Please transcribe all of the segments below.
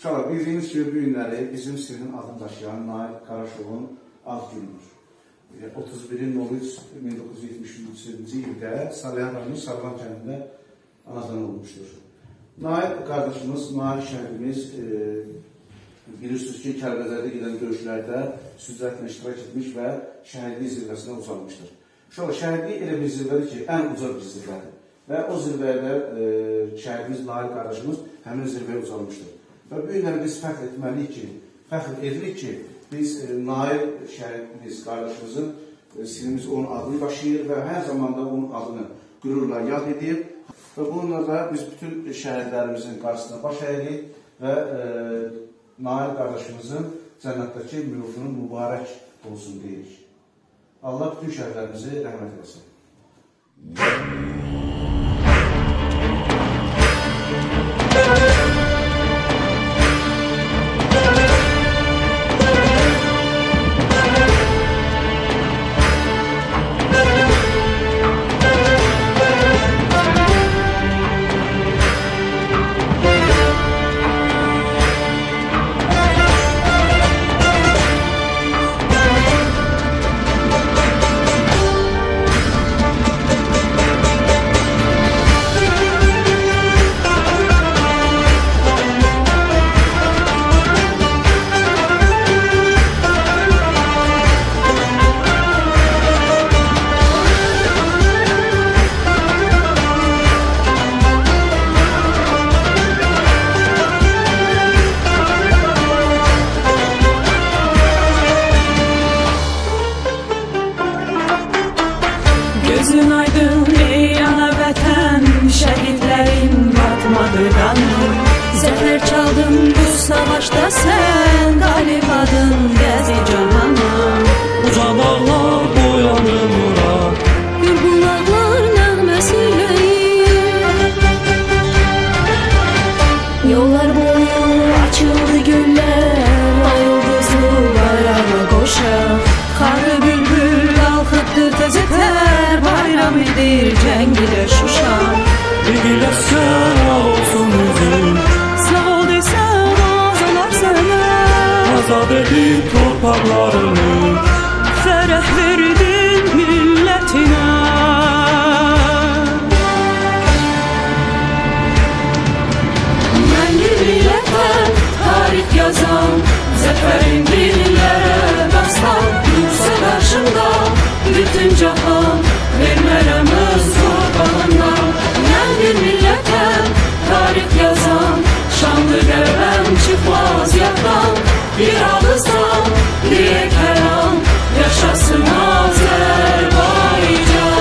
Uşaqlar, bildiyiniz ki, bu günləri bizim sinin adını daşıyan Nail Qaraşovun ad günüdür. 31.03.1973-cü ildə Salyan rayonu Sarvan kəndində anadan olmuşdur. Nail qardaşımız, Nail şəhidimiz bilirsiniz ki, Kəlbəzərdə gedən döyüşlərdə süccətlə iştirak etmiş və şəhidlik zirvəsinə uzanmışdır. Uşaqlar, şəhidlik elə bir zirvədir ki, ən uca bir zirvədir. Və o zirvədə şəhidimiz Nail qardaşımız həmin zirvəyə uzanmışdır. Və bu günləri biz fəxr etməliyik ki, fəxr edirik ki, biz Nail şəhidimiz qardaşımızın sinimiz onun adını daşıyır və hər zamanda onun adını qürurla yad edir. Və bununla da biz bütün şəhidlərimizin qarşısına baş əyirik və Nail qardaşımızın cənnətdəki mülkunun mübarək olsun deyirik. Allah bütün şəhidlərimizi rəhmət eləsin. Gözün aydın ey ana vətən, şəhidlərin batmadı qanın. Zəfər çaldın bu savaşda sən, qalib adın gəzi cahana. Uca dağlar boyandı nura, Gülbulaqlar nəğməsilə yollar boyu açıldı güllər, ay ulduzlu bayrağa qoşaq. Xarı bülbül qalxıbdır təzətər, bayram edir cəngilə Şuşa. bir əskər olsun üzüm, Sağ ol desən azalar sənə, azad edib torpaqlarını. fərəh verdin millətinə. Mən millətən tarix yazan, zəfərin dillərə dastan. Dursa qarşımda bütün cahan, vermərəm öz torpağından. Mən bir millətən tarix yazan, şanlı qəlbəm çıxmaz yaddan. Bir ağızdan deyək hər an, yaşasın Azərbaycan.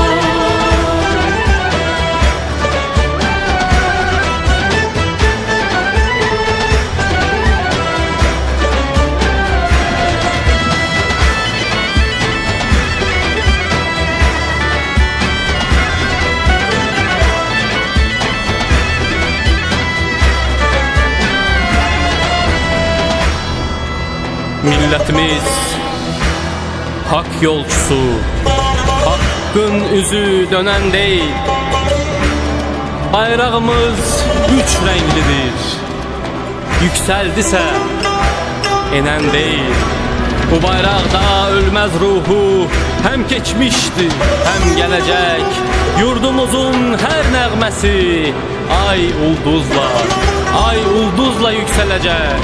Millətimiz hak yolcusu, hakkın üzü dönən deyil. Bayrağımız üç rənglidir, yüksəldisə enən deyil. Bu bayraqda ölməz ruhu həm keçmişdir, həm gələcək. Yurdumuzun hər nəğməsi ay ulduzla yüksələcək.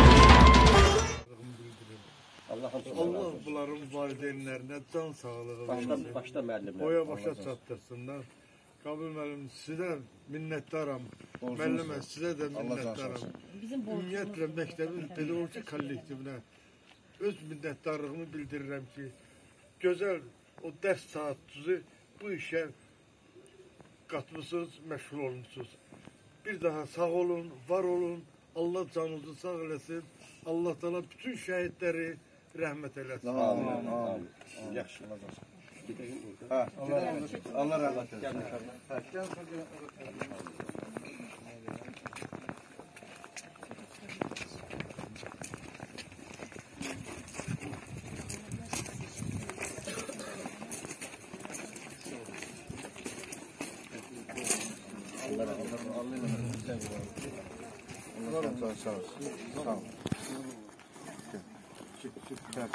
Allah bunların valideynlerine can sağlığı versin. Başta müəllimlər. Boya başa çatdırsınlar. Kabul müəllim, sizə minnətdaram. Müəllimə, sizə də minnətdaram. Ümumiyyətlə, məktəbin pedagogik kollektivinə öz minnətdarlığımı bildirirəm ki, gözəl o dərs saatçısı bu işə qatmısınız, məşğul olmuşsunuz. Bir daha sağ olun, var olun. Allah canınızı sağ eləsin. Allah Teala bütün şəhidləri rəhmət eləsin. Amin. Yaxşı. Allah rəhmət eləsin. Allah ol, sağ ol. Sağ ol. Gel.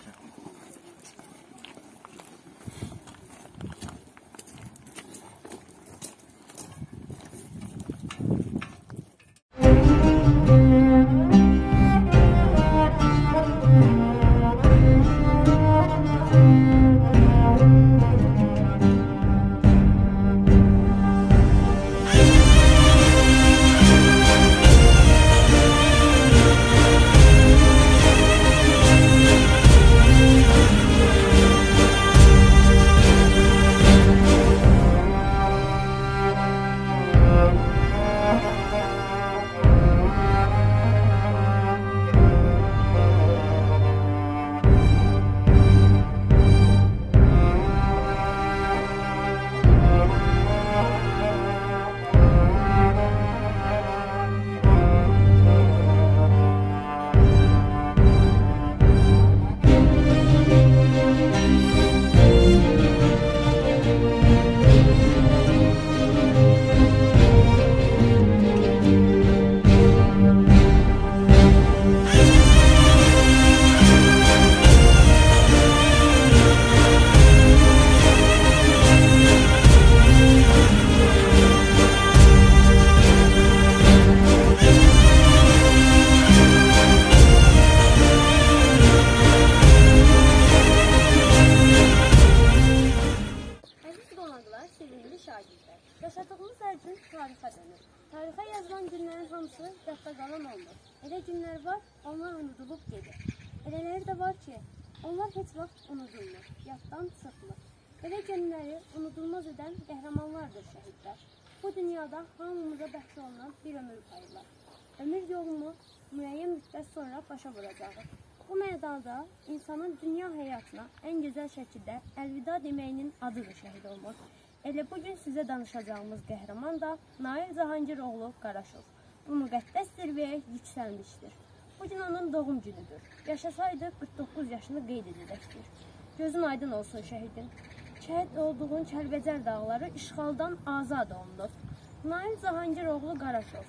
Yaşadığımız hər gün tarixə dönür. Tarixə yazılan günlərin hamısı yadda qalan olmur. Elə günlər var, onlar unudulub gedir. Elələri də var ki, onlar heç vaxt unudulmur, yaddan çıxmır. Belə günləri unudulmaz edən qəhrəmanlardır şəhidlər. Bu dünyada hamımıza bəxş olunan bir ömür payı var. Ömür yolunu müəyyən müddət sonra başa vuracağıq. Bu məydanda insanın dünya həyatına ən gözəl şəkildə əlvida deməyinin adıdır şəhid olmaq. Elə bugün sizə danışacağımız qəhrəman da Nail Cahangiroğlu Qaraşov. Bu müqəddəs zirvəyə yüksəlmişdir. Bugün onun doğum günüdür. Yaşasaydı 49 yaşını qeyd edəcəkdir. Gözün aydın olsun şəhidin. Şəhid olduğun Kəlbəcər dağları işğaldan azad olunur. Nail Cahangiroğlu Qaraşov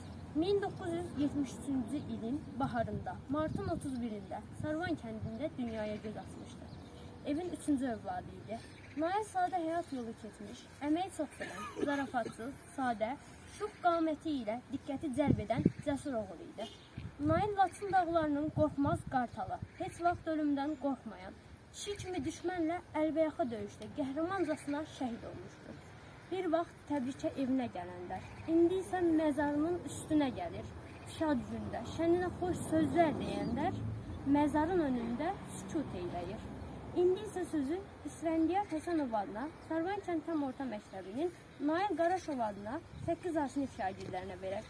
1973-cü ilin baharında, martın 31-də Sarvan kəndində dünyaya göz açmışdı. Evin 3-cü övladı idi. Nail sadə həyat yolu keçmiş, əməyi çox bilən, zarafatsız, sadə, şux qaməti ilə diqqəti cəlb edən cəsur oğul idi. Nail Laçın dağlarının qorxmaz qartalı, heç vaxt ölümdən qorxmayan, kişi kimi düşmənlə əlbəyaxa döyüşdə qəhrəmancasına şəhid olmuşdur. Bir vaxt təbrikə evinə gələnlər, indi isə məzarının üstünə gəlir. Şad gündə, şəninə xoş sözlər deyənlər, məzarın önündə sükut eyləyir. İndi isə sözü İsfəndiyar Həsənov adına Sarvan kənd tam orta məktəbinin Nail Qaraşov adına 8 sinif şagirdlərinə verək.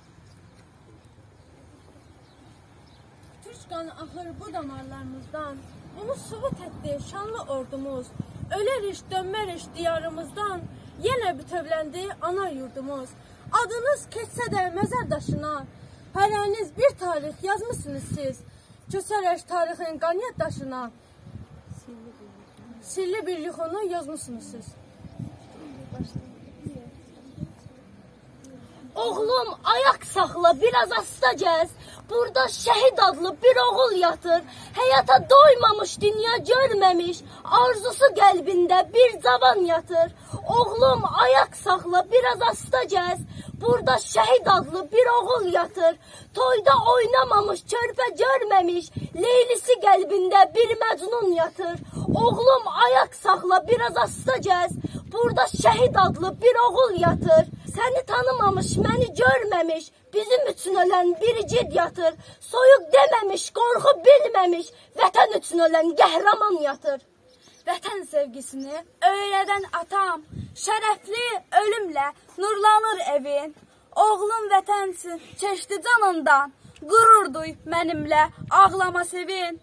Türk qanı axır bu damarlarımızdan, bunu sübut etdi şanlı ordumuz. Öləriş, dönməriş diyarımızdan, yenə bütövləndi ana yurdumuz. Adınız keçsə də məzər daşına, hərəniz bir tarix yazmışsınız siz, köçərək tarixin qanyat daşına. Sirli bir yuxunu yazmışsınız siz. Oğlum ayak saxla, biraz asta gəz. Burada şəhid adlı bir oğul yatır. Həyata doymamış, dünya görməmiş, arzusu qəlbində bir cavan yatır. Oğlum ayak saxla, biraz asta gəz. Burada şəhid adlı bir oğul yatır. Toyda oynamamış, körpə görməmiş, leylisi qəlbində bir məcnun yatır. Oğlum ayak saxla, biraz asta gəz. Burada şəhid adlı bir oğul yatır. Səni tanımamış, məni görməmiş, bizim üçün ölən bir igid yatır. Soyuq deməmiş, qorxu bilməmiş, vətən üçün ölən qəhrəman yatır. Vətən sevgisini öyrədən atam, şərəfli ölümlə nurlanır evin. Oğlum vətən üçün keçdi canından, qürur duy mənimlə ağlama sevin.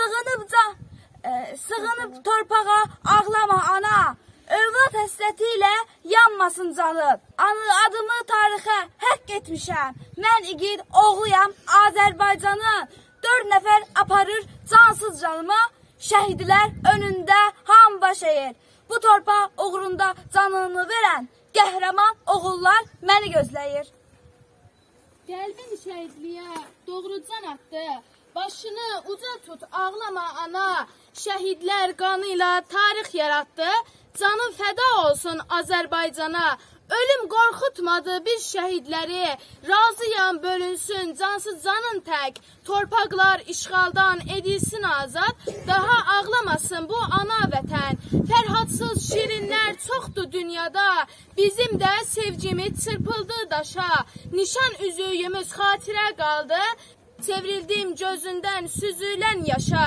Sığınıb torpağa ağlama ana, övlad həsrəti ilə yanmasın canım. Adımı tarixə həkk etmişəm. Mən igid oğluyam Azərbaycanın. 4 nəfər aparır cansız canıma. Şəhidlər önündə ham baş əyir. Bu torpaq uğrunda canını verən qəhrəman oğullar məni gözləyir. Qəlbin şəhidliyə doğru can atdı. Başını uca tut, ağlama ana. Şəhidlər qanıyla tarix yaratdı. Canın fəda olsun Azərbaycana. Ölüm qorxutmadı biz şəhidləri. Razıyam bölünsün cansız canın tək. Torpaqlar işğaldan edilsin azad. Daha ağlamasın bu ana vətən. Fərhadsız şirinlər çoxdur dünyada. Bizim də sevgimiz çırpıldı daşa. Nişan üzüyümüz xatirə qaldı. Çevrildim gözündən süzülən yaşa.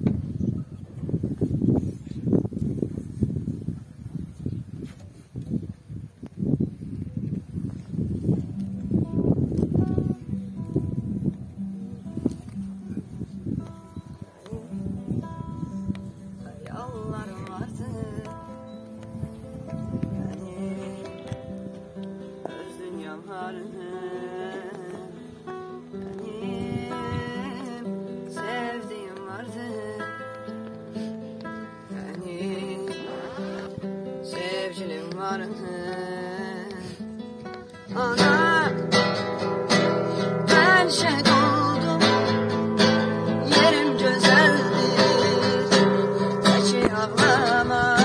Ana, ben şehit oldum, yerim güzeldir, peki ağlama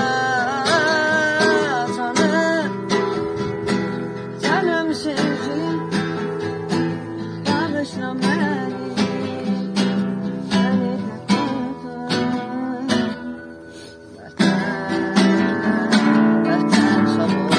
tanım, canım sevgilim, bağışla beni, seni tuttum, vətən sağ ol.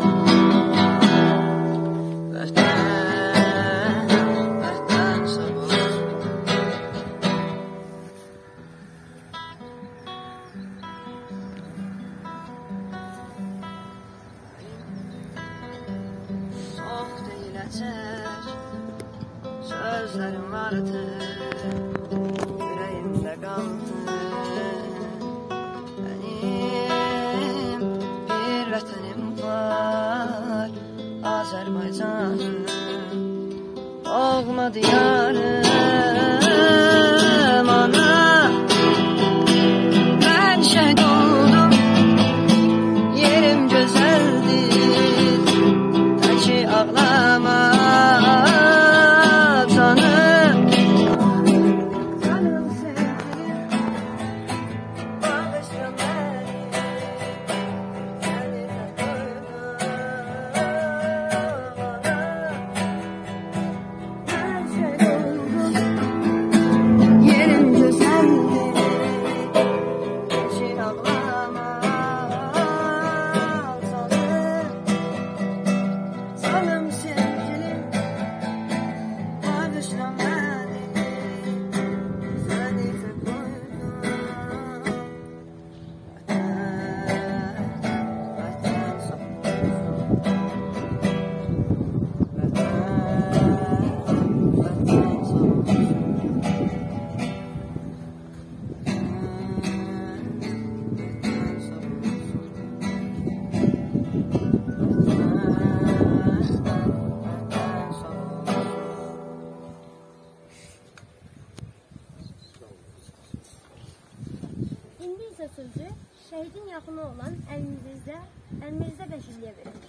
Sözlerim vardı, yüreğimde kaldı. Benim bir vətənim var, Azərbaycanım, doğma diyarım. Ana, ben şəhid oldum, yerim gözəldir, peki ağlama. Sözü şehidin yakını olan Elmirzə Bəşirliyə verilir.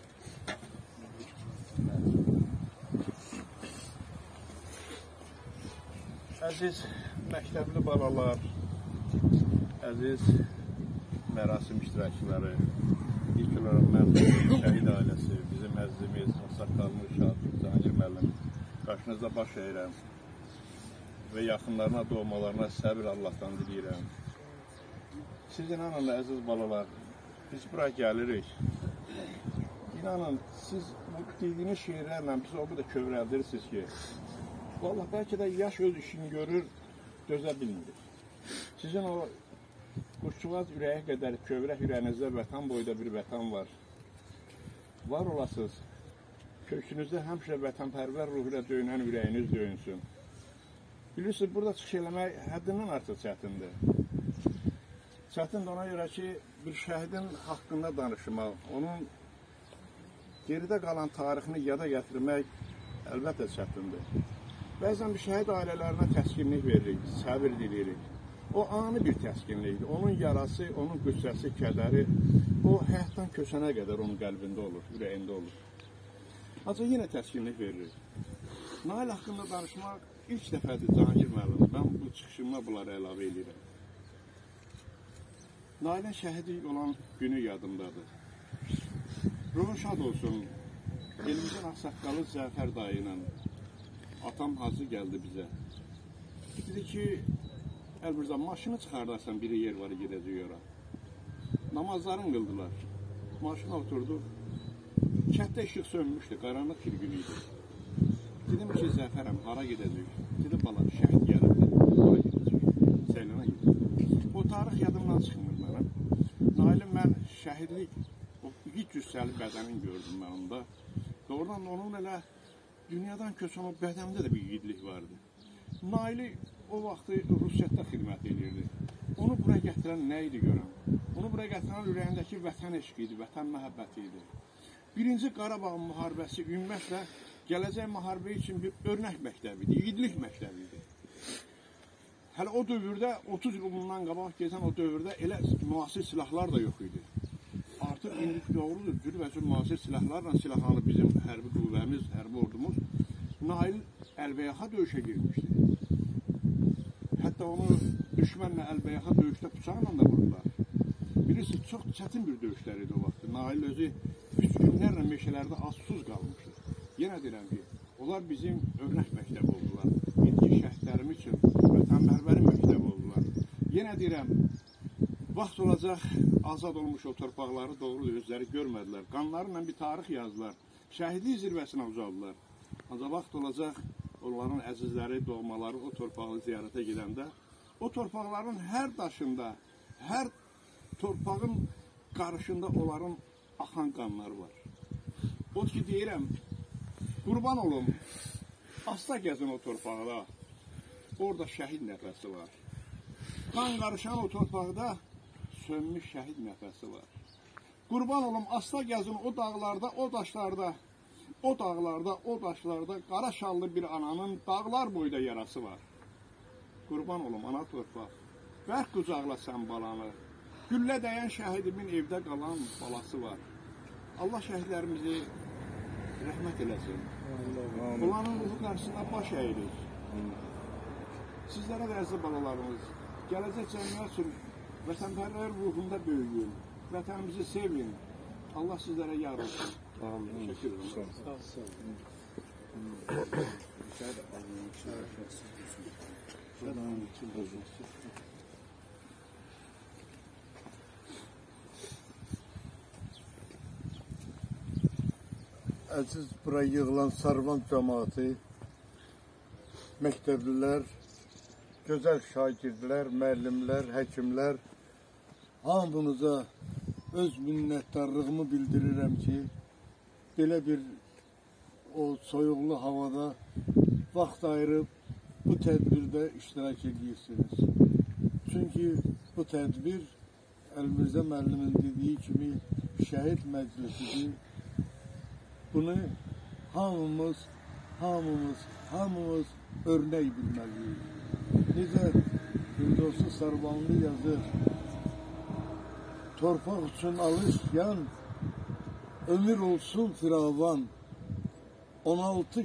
Əziz məktəbli balalar, əziz mərasim iştirakçıları, ilk olaraq mən şəhid ailəsi, bizim əzizimiz, saqqallı Şahid Cahangir müəllim, qarşınızda baş əyirəm və yaxınlarına, doğmalarına səbir Allahdan diləyirəm. Siz inanın, əziz balalar, biz bura gəlirik. İnanın, siz bu dediyiniz şeirlərlə biz o qədər kövrəldirsiniz ki, vallahi bəlkə də yaş öz işini görür, dözə bilmirik. Sizin o quşçuğaz ürəyə qədər kövrək ürəyinizdə vətən boyda bir vətən var. Var olasınız, kökünüzdə həmişə vətənpərvər ruhu ilə döyünən ürəyiniz döyünsün. Bilirsiniz, burada çıxış eləmək həddindən artıq çətindir. Çətindir ona görə ki, bir şəhidin haqqında danışmaq, onun geridə qalan tarixini yada gətirmək əlbəttə çətindir. Bəzən bir şəhid ailələrinə təskinlik veririk, səbir diləyirik. O ani bir təskinlikdir. Onun yarası, onun qüssəsi, kədəri, o həyatdan köçənə qədər onun qəlbində olur, ürəyində olur. Ancaq yenə təskinlik veririk. Nail haqqında danışmaq ilk dəfədir Cahangir müəllim. Mən bu çıxışımla bunları əlavə edirəm. Nailin şəhidlik olan günü yadımdadır. Ruhu şad olsun. Elimizin ağsaqqalı Zəfər dayı ilə atam Hacı gəldi bizə. Dedi ki, Əlbirzan, maşını çıxardarsan, biri yer var, gedəcək ora. Namazlarını qıldılar. Maşına oturdu. Kətdə işıq sönmüşdü, qaranlıq bir gün idi. Dedim ki, Zəfərəm, hara gedəcək? Dedi, bala, şəhid gəlirdi, hara gedəcək? Səylana gedəcək. O tarix yadımdan çıxmır mənə. Nailin mən şəhidlik, o ilk cüssəli bədənin gördüm mən onda. Doğrudan onun elə dünyadan köçən o bədəndə də bir yiğidlik vardı. Naili o vaxtı Rusiyyətdə xidmət edirdi. Onu buraya gətirən nə idi görəm? Onu buraya gətirən ürəyindəki vətən eşqi idi, vətən məhəbbəti idi. Birinci Qarabağ müharibəsi ümumiyyətlə gələcək müharibə üçün bir örnək məktəbidir, yiğidlik məktəbidir. Hələ o dövrdə, 30 il bundan qabaq keçən o dövrdə elə müasir silahlar da yox idi. Artıq indi doğrudur, cürbəcür müasir silahlarla silahlanıb bizim hərbi qüvvəmiz, hərbi ordumuz Nail əlbəyaxa döyüşə girmişdi. Hətta onu düşmənlə əlbəyaxa döyüşdə bıçaqla da vurdular. Bilirsiniz, çox çətin bir döyüşlər idi o vaxtı. Nail özü 3 günlərlə meşələrdə az-suz qalmışdı. Yenə deyirəm ki, onlar bizim örnək məktəb oldular. İndiki şəhidlərimiz üçün vətənpərvəri məktəb oldular. Yenə deyirəm, vaxt olacaq, azad olmuş o torpaqları doğrudur, özləri görmədilər. Qanlarla bir tarix yazdılar. Şəhidlik zirvəsinə uzaldılar. Ancaq vaxt olacaq, onların əzizləri, doğmaları o torpağı ziyarətə gedəndə, o torpaqların hər daşında, hər torpağın qarışında onların axan qanları var. O ki, deyirəm, qurban olum, asla gəzin o torpaqda, orada şəhid nəfəsi var. Qan qarışan o torpaqda sönmüş şəhid nəfəsi var. Qurban olum, asla gəzin o dağlarda, o daşlarda, o dağlarda, o daşlarda qara şallı bir ananın dağlar boyda yarası var. Qurban olum, ana torpaq, bərk qucaqla sən balanı, güllə dəyən şəhidimin evdə qalan balası var. Allah şəhidlərimizi rəhmət eləsin. Onların ruhu qarşısında baş əyilir. Sizlərə də əziz balalarımız, gələcək cəmiyyət üçün vətənpərvər ruhunda böyüyün, vətənimizi sevin. Allah sizlərə yar olsun. Teşekkür ederim. Əziz buraya yığılan Sarvan cəmaatı, məktəblilər, gözəl şagirdlər, müəllimlər, həkimlər, hamınıza öz minnətdarlığımı bildirirəm ki, belə bir o soyuqlu havada vaxt ayırıb bu tədbirdə iştirak edirsiniz. Çünki bu tədbir Əlmirzə müəllimin dediyi kimi şəhid məclisidir. Bunu hamımız örnek bilmeliyiz. Necə Firdevsi Sarvanlı yazır, torpaq üçün alışyan, ömür olsun firavan, 16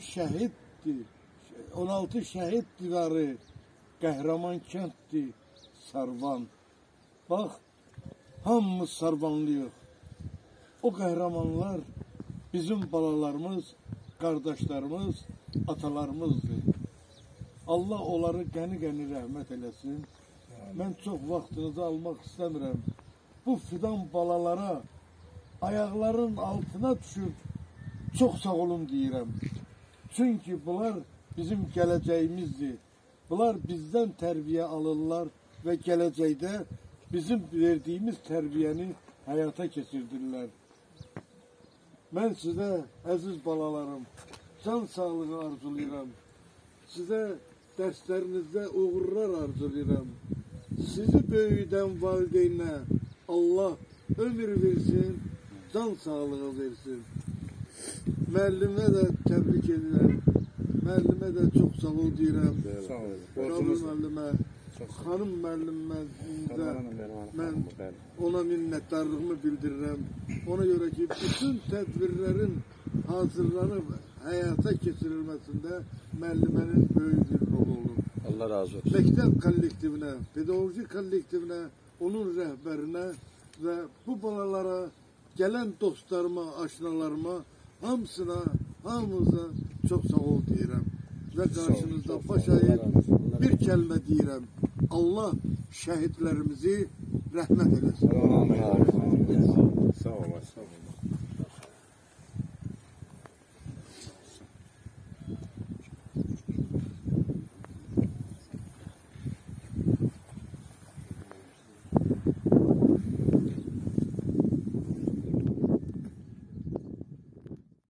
şəhid divarı, qəhrəman kənddir Sarvan. Bax, hamımız Sarvanlıyıq. O qəhrəmanlar bizim balalarımız, qardaşlarımız, atalarımızdır. Allah onları qəni-qəni rəhmət eləsin. Mən çox vaxtınızı almaq istəmirəm. Bu fidan balalara ayaqların altına düşüb çox sağ olun deyirəm. Çünki bunlar bizim gələcəyimizdir. Bunlar bizdən tərbiyə alırlar və gələcəkdə bizim verdiyimiz tərbiyəni həyata keçirdirlər. Mən sizə, əziz balalarım, can sağlığı arzulayıram. Sizə dərslərinizdə uğurlar arzulayıram. Sizi böyüdən valideynə Allah ömür versin, can sağlığı versin. Müəllimə də təbrik edirəm. Müəllimə də çox sağ ol deyirəm. Rabbi müəllimə, xanım müəllimə mən ona minnətdarlığımı bildirirəm. Ona görə ki, bütün tədbirlərin hazırlanıb həyata keçirilməsində müəllimənin böyük bir rolu olur. Allah razı olsun. Məktəb kollektivinə, pedagojik kollektivinə, onun rəhbərinə və bu balalara gələn dostlarıma, aşnalarıma, hamınıza çox sağ ol deyirəm. Və qarşınızda baş əyib bir kəlmə deyirəm. Allah şəhidlərimizi rəhmət eləsin. Sağ olun.